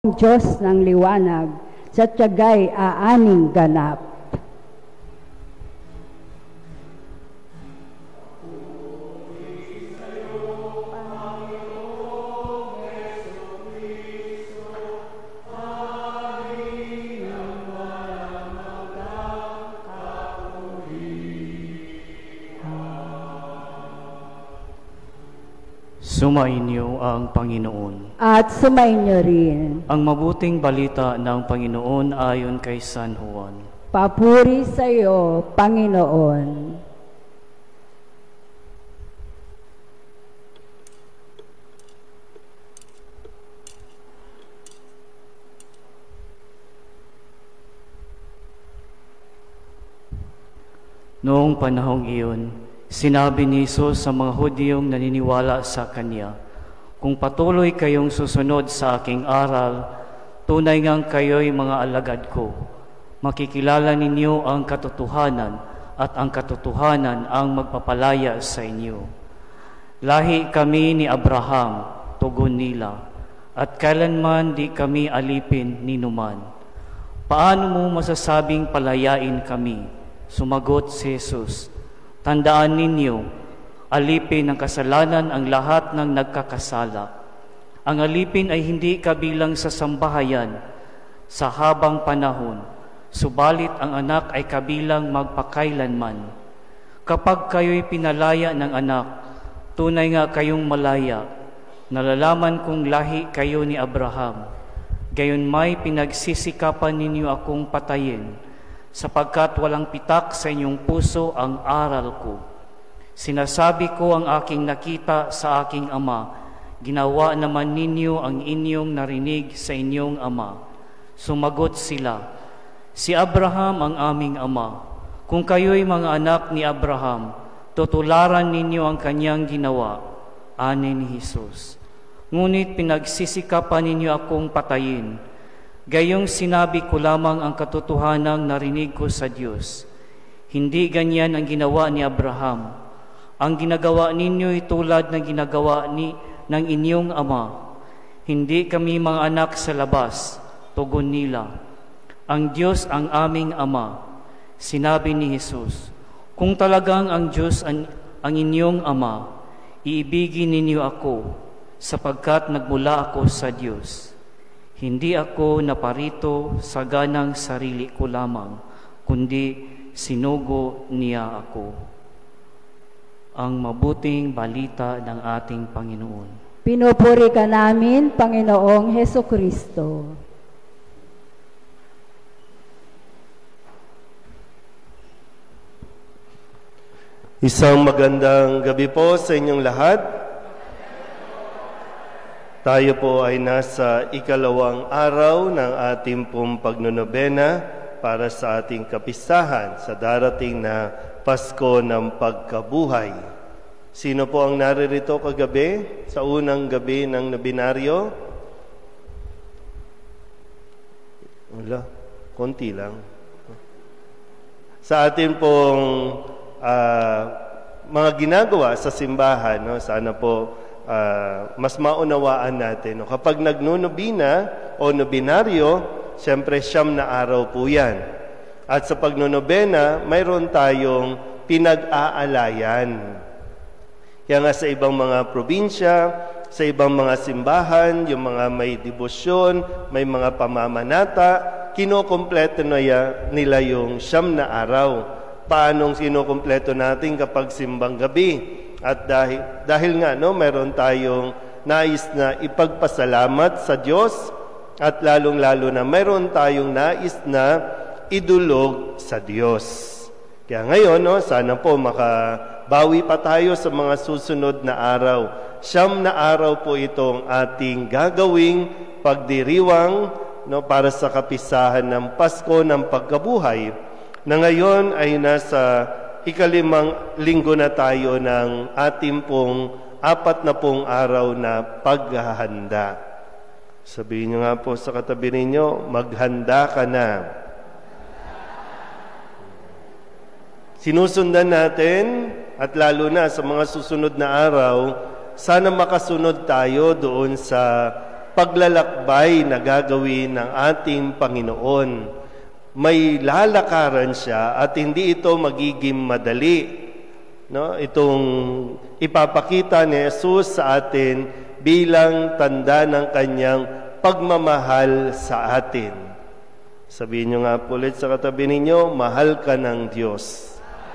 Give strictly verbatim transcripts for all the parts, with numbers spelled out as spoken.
Diyos ng liwanag, sa tiyagay aaning ganap. Sumainyo ang Panginoon. At sumainyo rin. Ang mabuting balita ng Panginoon ayon kay San Juan. Papuri sa iyo, Panginoon. Noong panahong iyon, sinabi ni Jesus sa mga Hudyong naniniwala sa Kanya, "Kung patuloy kayong susunod sa aking aral, tunay ngang kayo'y mga alagad ko. Makikilala ninyo ang katotohanan at ang katotohanan ang magpapalaya sa inyo. Lahi kami ni Abraham," tugon nila, "at kailanman di kami alipin ni numan. Paano mo masasabing palayain kami?" Sumagot si Jesus, "Tandaan ninyo, alipin ng kasalanan ang lahat ng nagkakasala. Ang alipin ay hindi kabilang sa sambahayan sa habang panahon, subalit ang anak ay kabilang magpakailanman. Kapag kayo'y pinalaya ng anak, tunay nga kayong malaya. Nalalaman kong lahi kayo ni Abraham. Gayon may pinagsisikapan ninyo akong patayin, sapagkat walang pitak sa inyong puso ang aral ko. Sinasabi ko ang aking nakita sa aking ama, ginawa naman ninyo ang inyong narinig sa inyong ama." Sumagot sila, "Si Abraham ang aming ama. Kung kayo'y mga anak ni Abraham, tutularan ninyo ang kanyang ginawa." Ani ni Jesus, "Ngunit pinagsisikapan ninyo akong patayin. Gayong sinabi ko lamang ang katotohanang narinig ko sa Diyos. Hindi ganyan ang ginawa ni Abraham. Ang ginagawa ninyo'y tulad ng ginagawa ni, ng inyong ama. Hindi kami mga anak sa labas," tugon nila. "Ang Diyos ang aming ama." Sinabi ni Jesus, "Kung talagang ang Diyos ang, ang inyong ama, iibigin ninyo ako, sapagkat nagmula ako sa Diyos. Hindi ako naparito sa ganang sarili ko lamang, kundi sinugo niya ako." Ang mabuting balita ng ating Panginoon. Pinupuri ka namin, Panginoong Hesukristo. Isang magandang gabi po sa inyong lahat. Tayo po ay nasa ikalawang araw ng ating pong pagnonobena para sa ating kapistahan sa darating na Pasko ng Pagkabuhay. Sino po ang naririto kagabi sa unang gabi ng nobinaryo? Wala, konti lang. Sa ating pong uh, mga ginagawa sa simbahan, no, sana po Uh, mas maunawaan natin. No? Kapag nagnunobina o nobinaryo, siyempre siyam na araw po yan. At sa pagnonobena, mayroon tayong pinag-aalayan. Kaya nga sa ibang mga probinsya, sa ibang mga simbahan, yung mga may debosyon, may mga pamamanata, kinokompleto na ya, nila yung siyam na araw. Paanong kinokompleto natin kapag simbang gabi? At dahil, dahil nga, no, meron tayong nais na ipagpasalamat sa Diyos at lalong-lalo na meron tayong nais na idulog sa Diyos. Kaya ngayon, no, sana po makabawi pa tayo sa mga susunod na araw. Siyam na araw po itong ating gagawing pagdiriwang, no, para sa kapisahan ng Pasko ng Pagkabuhay, na ngayon ay nasa ikalimang linggo na tayo ng ating pong apat na pong araw na paghahanda. Sabihin nyo nga po sa katabi ninyo, maghanda ka na. Sinusundan natin, at lalo na sa mga susunod na araw, sana makasunod tayo doon sa paglalakbay na gagawin ng ating Panginoon. May lalakaran siya at hindi ito magiging madali. No? Itong ipapakita ni Jesus sa atin bilang tanda ng kanyang pagmamahal sa atin. Sabihin nyo nga po ulit sa katabi ninyo, mahal ka ng Diyos.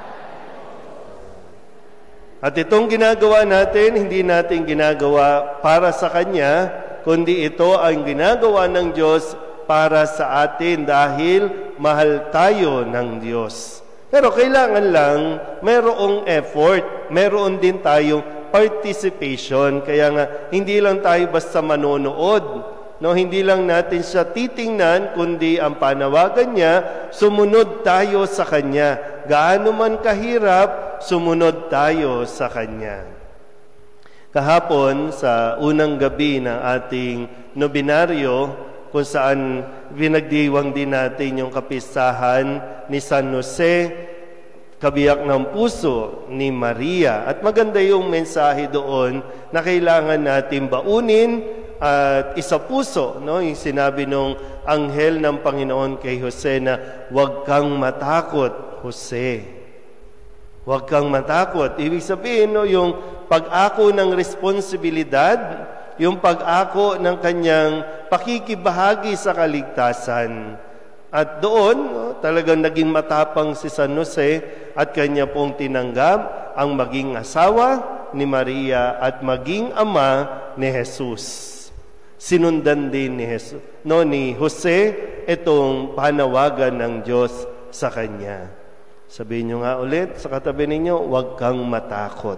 At itong ginagawa natin, hindi natin ginagawa para sa Kanya, kundi ito ang ginagawa ng Diyos para sa atin dahil mahal tayo ng Diyos. Pero kailangan lang mayroong effort, mayroon din tayong participation. Kaya nga, hindi lang tayo basta manonood. No, hindi lang natin siya titingnan, kundi ang panawagan niya, sumunod tayo sa Kanya. Gaano man kahirap, sumunod tayo sa Kanya. Kahapon, sa unang gabi ng ating nobinaryo, kung saan binagdiwang din natin yung kapistahan ni San Jose, kabiyak ng puso ni Maria. At maganda yung mensahe doon na kailangan natin baunin at isa puso, no? Yung sinabi nung anghel ng Panginoon kay Jose na huwag kang matakot, Jose. Huwag kang matakot. Ibig sabihin, no, yung pag-ako ng responsibilidad, yung pag-ako ng kanyang pakikibahagi sa kaligtasan. At doon, no, talagang naging matapang si San Jose at kanya pong tinanggap ang maging asawa ni Maria at maging ama ni Jesus. Sinundan din ni, Jesus, no, ni Jose itong panawagan ng Diyos sa kanya. Sabihin nyo nga ulit sa katabi ninyo, huwag kang matakot.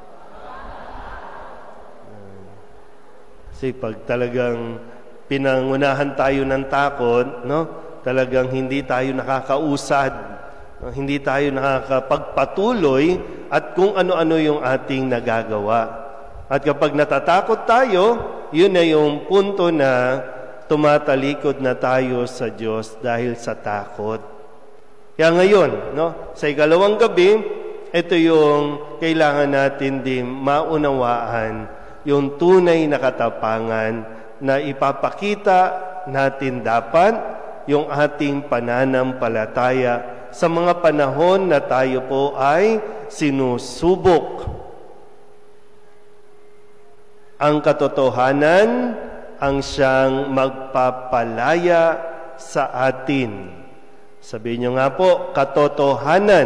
Kasi pag talagang pinangunahan tayo ng takot, no, talagang hindi tayo nakakausad, no, hindi tayo nakakapagpatuloy at kung ano-ano yung ating nagagawa. At kapag natatakot tayo, yun na yung punto na tumatalikod na tayo sa Diyos dahil sa takot. Kaya ngayon, no, sa ikalawang gabi, ito yung kailangan natin din maunawaan, yung tunay na katapangan na ipapakita natin dapat yung ating pananampalataya sa mga panahon na tayo po ay sinusubok. Ang katotohanan ang siyang magpapalaya sa atin. Sabihin nyo nga po, katotohanan.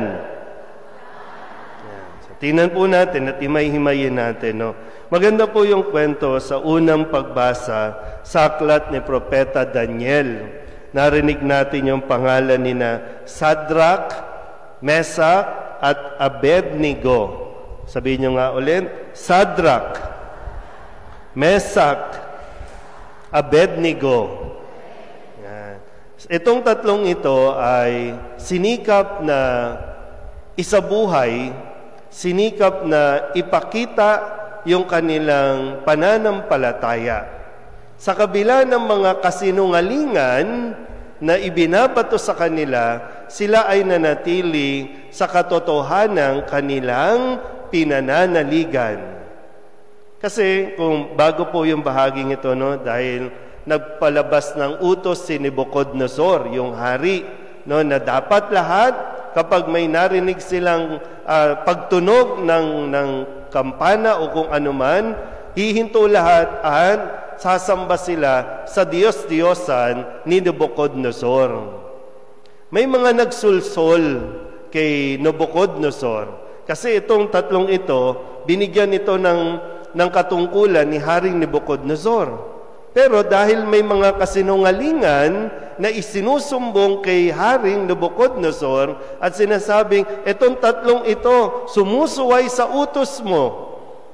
Yan. So, tingnan po natin at imay-himayin natin. No? Maganda po yung kwento sa unang pagbasa sa aklat ni Propeta Daniel. Narinig natin yung pangalan ni na Sadrach, Mesach, at Abednego. Sabihin nyo nga ulit, Sadrach, Mesach, Abednego. Yan. Itong tatlong ito ay sinikap na isabuhay, sinikap na ipakita yung kanilang pananampalataya. Sa kabila ng mga kasinungalingan na ibinabato sa kanila, sila ay nanatili sa katotohanan kanilang pinananaligan. Kasi kung bago po yung bahaging ito, no, dahil nagpalabas ng utos si Nebuchadnezzar, yung hari, no, na dapat lahat kapag may narinig silang uh, pagtunog ng, ng kampana o kung anuman, hihinto lahat at sasamba sila sa Diyos-Diyosan ni Nebuchadnezzar. May mga nagsulsol kay Nebuchadnezzar kasi itong tatlong ito, binigyan ito ng ng katungkulan ni Haring Nebuchadnezzar. Pero dahil may mga kasinungalingan na isinusumbong kay Haring Nebuchadnezzar at sinasabing, etong tatlong ito, sumusuway sa utos mo.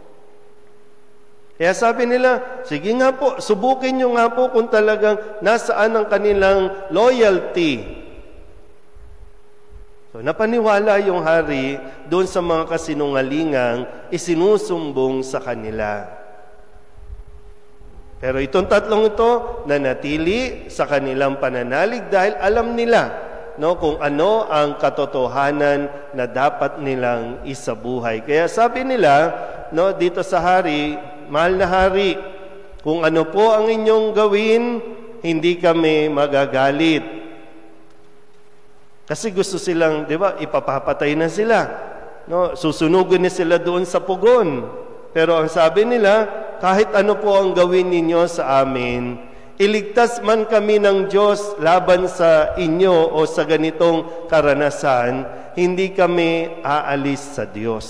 Kaya sabi nila, sige nga po, subukin nyo nga po kung talagang nasaan ang kanilang loyalty. So, napaniwala yung hari doon sa mga kasinungalingang isinusumbong sa kanila. Pero itong tatlong ito, nanatili sa kanilang pananalig dahil alam nila, no, kung ano ang katotohanan na dapat nilang isabuhay. Kaya sabi nila, no, dito sa hari, mahal na hari, Kung ano po ang inyong gawin, hindi kami magagalit. Kasi gusto silang, di ba, ipapapatay na sila. No? Susunugin na sila doon sa pugon. Pero ang sabi nila, kahit ano po ang gawin ninyo sa amin, iligtas man kami ng Diyos laban sa inyo o sa ganitong karanasan, hindi kami aalis sa Diyos.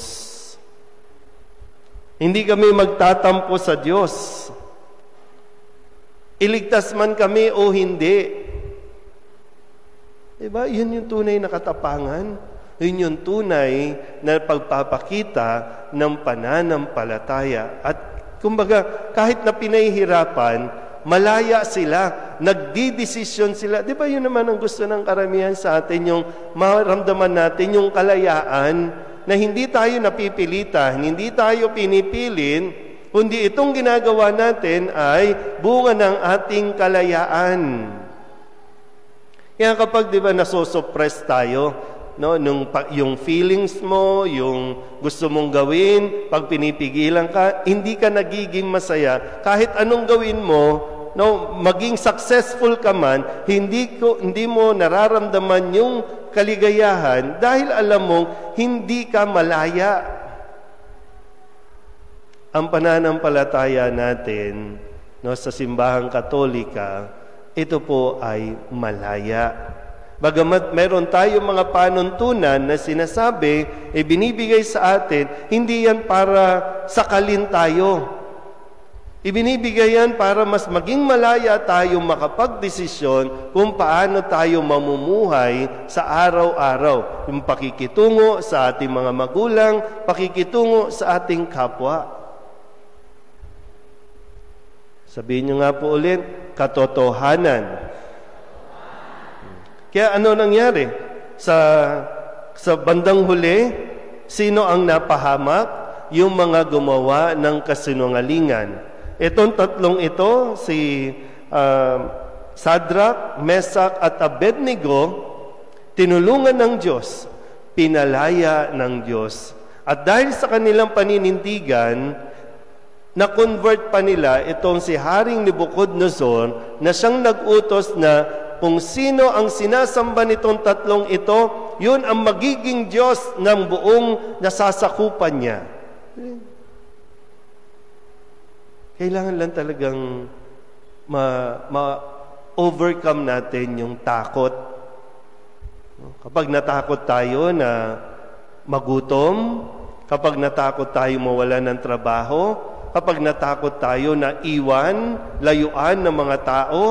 Hindi kami magtatampo sa Diyos. Iligtas man kami o hindi. Diba? Yun yung tunay na katapangan. Yun yung tunay na pagpapakita ng pananampalataya. At kumbaga, kahit na pinahihirapan, malaya sila, nagdidesisyon sila. Di ba yun naman ang gusto ng karamihan sa atin, yung maramdaman natin yung kalayaan na hindi tayo napipilitan, hindi tayo pinipilin, kundi itong ginagawa natin ay bunga ng ating kalayaan. Kaya kapag di ba nasosuppress tayo, no, nung, yung feelings mo, yung gusto mong gawin, pag pinipigilan ka, hindi ka nagiging masaya. Kahit anong gawin mo, no, maging successful ka man, hindi, ko, hindi mo nararamdaman yung kaligayahan dahil alam mong hindi ka malaya. Ang pananampalataya natin, no, sa simbahang Katolika, ito po ay malaya. Bagamat meron tayong mga panuntunan na sinasabi, e binibigay sa atin, hindi yan para sakalin tayo. Ibinibigay yan para mas maging malaya tayo makapagdesisyon kung paano tayo mamumuhay sa araw-araw. Yung pakikitungo sa ating mga magulang, pakikitungo sa ating kapwa. Sabihin nyo nga po ulit, katotohanan. Kaya ano nangyari? Sa, sa bandang huli, sino ang napahamak? Yung mga gumawa ng kasinungalingan. Itong tatlong ito, si uh, Sadrach, Mesach at Abednego, tinulungan ng Diyos, pinalaya ng Diyos. At dahil sa kanilang paninindigan, na-convert pa nila itong si Haring Nebuchadnezzar na siyang nag-utos na kung sino ang sinasamba nitong tatlong ito, yun ang magiging Diyos ng buong nasasakupan niya. Kailangan lang talagang ma-overcome ma natin yung takot. Kapag natakot tayo na magutom, kapag natakot tayo mawala ng trabaho, kapag natakot tayo na iwan, layuan ng mga tao,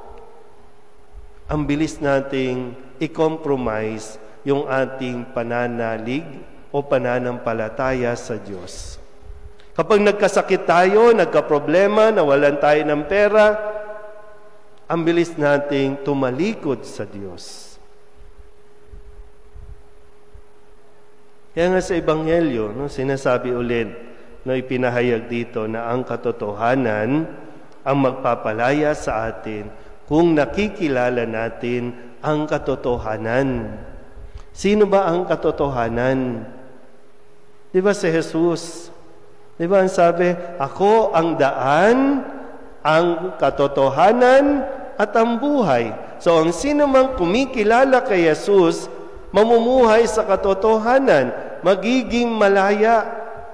ang bilis nating i-compromise yung ating pananalig o pananampalataya sa Diyos. Kapag nagkasakit tayo, nagkaproblema, nawalan tayo ng pera, ang bilis nating tumalikod sa Diyos. Kaya nga sa Ebanghelyo, no, sinasabi ulit, no, ipinahayag dito na ang katotohanan ang magpapalaya sa atin kung nakikilala natin ang katotohanan. Sino ba ang katotohanan? Di ba si Jesus? Di ba ang sabi, ako ang daan, ang katotohanan, at ang buhay. So ang sino mang kumikilala kay Jesus, mamumuhay sa katotohanan, magiging malaya.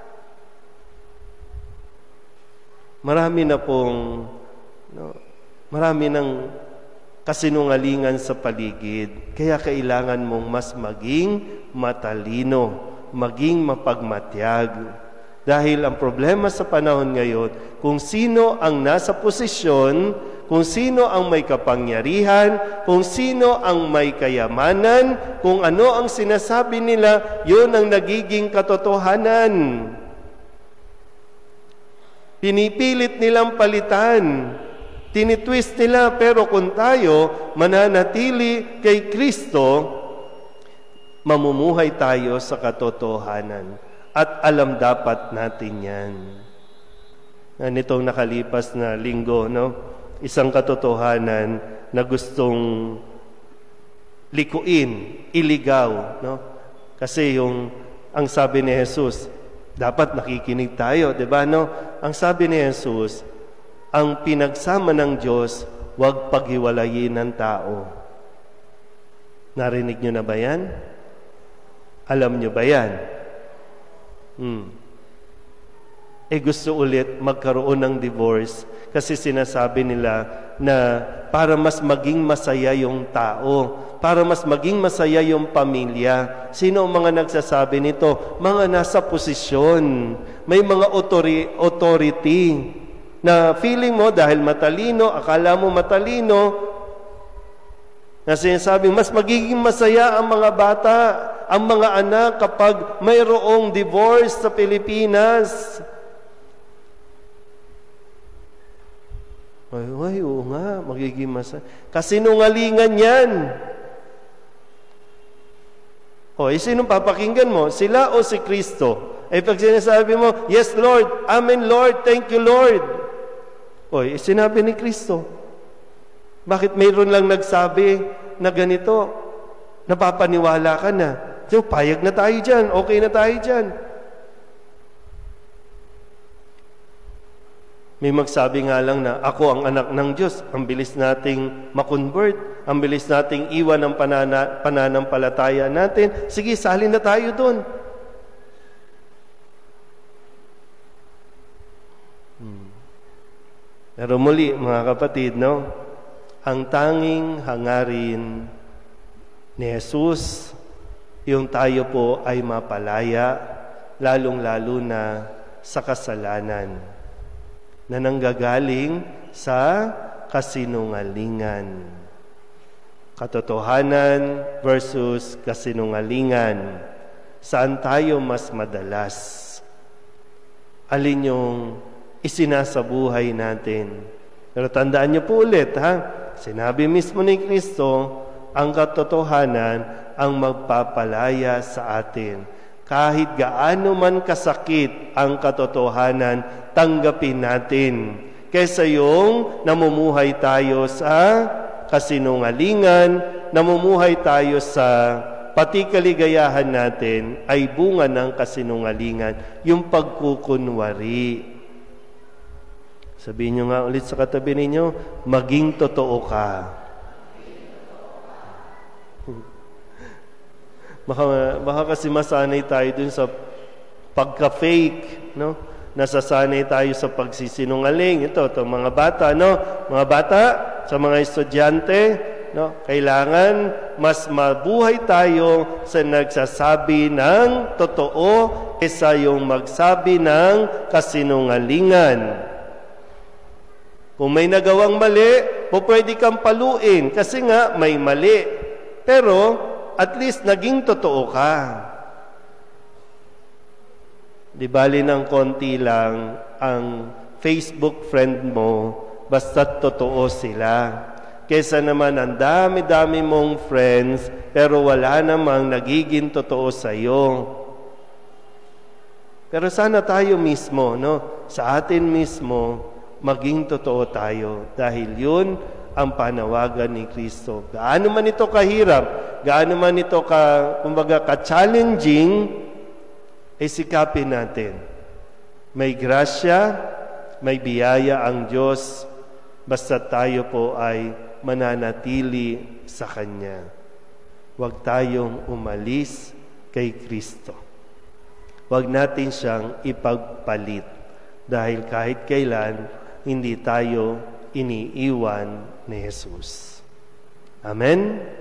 Marami na pong, no, marami ng kasinungalingan sa paligid. Kaya kailangan mong mas maging matalino, maging mapagmatyag. Dahil ang problema sa panahon ngayon, kung sino ang nasa posisyon, kung sino ang may kapangyarihan, kung sino ang may kayamanan, kung ano ang sinasabi nila, yun ang nagiging katotohanan. Pinipilit nilang palitan. Tinitwist nila, pero kung tayo mananatili kay Kristo, mamumuhay tayo sa katotohanan. At alam dapat natin yan. Nitong nakalipas na linggo, no? Isang katotohanan na gustong likuin, iligaw, no? Kasi yung, ang sabi ni Jesus, dapat nakikinig tayo, di ba, no? Ang sabi ni Jesus, ang pinagsama ng Diyos, huwag paghiwalayin ng tao. Narinig nyo na ba yan? Alam nyo ba yan? Hmm. Eh gusto ulit magkaroon ng divorce kasi sinasabi nila na para mas maging masaya yung tao, para mas maging masaya yung pamilya. Sino ang mga nagsasabi nito? Mga nasa posisyon, may mga authority, authority na feeling mo dahil matalino, akala mo matalino, na sinasabing mas magiging masaya ang mga bata, ang mga anak kapag mayroong divorce sa Pilipinas. Ay, ay, oo nga, magiging masaya. Kasinungalingan yan. O, eh, sinong papakinggan mo? Sila o si Kristo? Eh, pag sinasabi mo, yes, Lord, Amen, Lord, thank you, Lord. O, eh, sinabi ni Kristo. Bakit mayroon lang nagsabi na ganito? Napapaniwala ka na. So, payag na tayo dyan, okay na tayo dyan. May magsabi nga lang na, ako ang anak ng Diyos. Ang bilis nating makonvert. Ang bilis nating iwan ang panana, pananampalataya natin. Sige, salin na tayo dun. Hmm. Pero muli, mga kapatid, no? Ang tanging hangarin ni Jesus, yung tayo po ay mapalaya, lalong-lalo na sa kasalanan na nanggagaling sa kasinungalingan. Katotohanan versus kasinungalingan. Saan tayo mas madalas? Alin yung isinasabuhay natin? Pero tandaan niyo po ulit, ha? Sinabi mismo ni Kristo, ang katotohanan ang magpapalaya sa atin. Kahit gaano man kasakit ang katotohanan, tanggapin natin. Kaysa yung namumuhay tayo sa kasinungalingan, namumuhay tayo sa pati kaligayahan natin ay bunga ng kasinungalingan, yung pagkukunwari. Sabihin nyo nga ulit sa katabi ninyo, maging totoo ka. Baka, baka kasi masanay tayo dun sa pagka-fake, no? Nasasanay tayo sa pagsisinungaling. Ito, ito, mga bata, no? Mga bata, sa mga estudyante, no? Kailangan mas mabuhay tayo sa nagsasabi ng totoo kaysa yung magsabi ng kasinungalingan. Kung may nagawang mali, po pwede kang paluin kasi nga may mali. Pero, at least naging totoo ka. Di bali ng konti lang ang Facebook friend mo, basta't totoo sila. Kesa naman ang dami-dami mong friends, pero wala namang nagiging totoo sa'yo. Pero sana tayo mismo, no? Sa atin mismo, maging totoo tayo. Dahil yun ang panawagan ni Kristo. Gaano man ito kahirap, gaano man ito ka, kumbaga, ka-challenging, ay sikapin natin. May grasya, may biyaya ang Diyos, basta tayo po ay mananatili sa Kanya. Huwag tayong umalis kay Kristo. Huwag natin siyang ipagpalit dahil kahit kailan, hindi tayo iniiwan ni Jesus. Amen?